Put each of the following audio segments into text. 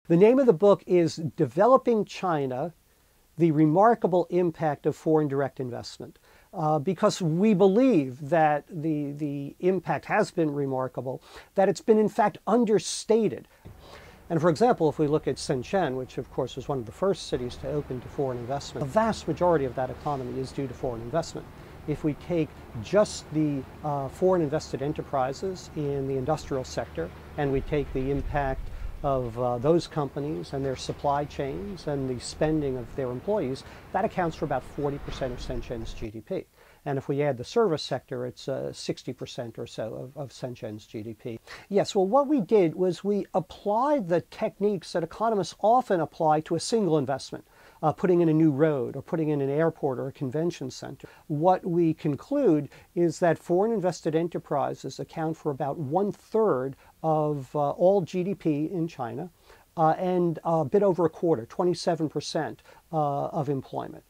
The name of the book is Developing China, the Remarkable Impact of Foreign Direct Investment. Because we believe that the impact has been remarkable, that it's been in fact understated. And for example, if we look at Shenzhen, which of course was one of the first cities to open to foreign investment, the vast majority of that economy is due to foreign investment. If we take just the foreign invested enterprises in the industrial sector, and we take the impact of those companies and their supply chains and the spending of their employees, that accounts for about 40% of Shenzhen's GDP. And if we add the service sector, it's 60% or so of Shenzhen's GDP. Yes, well, what we did was we applied the techniques that economists often apply to a single investment, putting in a new road or putting in an airport or a convention center. What we conclude is that foreign invested enterprises account for about 1/3 of all GDP in China and a bit over a quarter, 27% of employment.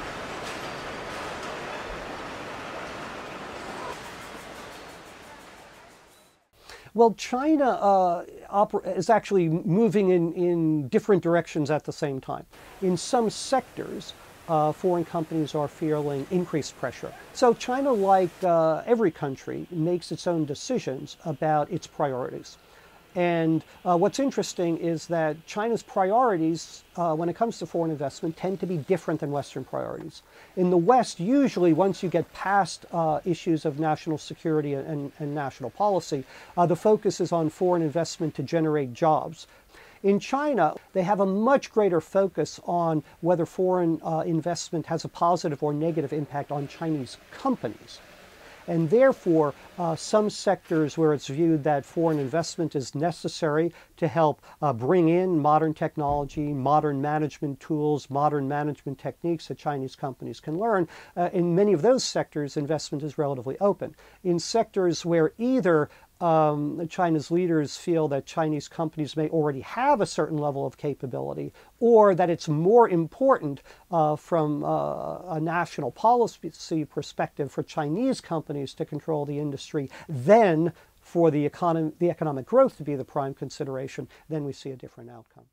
Well, China is actually moving in different directions at the same time. In some sectors, foreign companies are feeling increased pressure. So China, like every country, makes its own decisions about its priorities. And what's interesting is that China's priorities, when it comes to foreign investment, tend to be different than Western priorities. In the West, usually once you get past issues of national security and national policy, the focus is on foreign investment to generate jobs. In China, they have a much greater focus on whether foreign investment has a positive or negative impact on Chinese companies. And therefore, some sectors where it's viewed that foreign investment is necessary to help bring in modern technology, modern management tools, modern management techniques that Chinese companies can learn, in many of those sectors, investment is relatively open. In sectors where either China's leaders feel that Chinese companies may already have a certain level of capability, or that it's more important from a national policy perspective for Chinese companies to control the industry than for the economic growth to be the prime consideration, then we see a different outcome.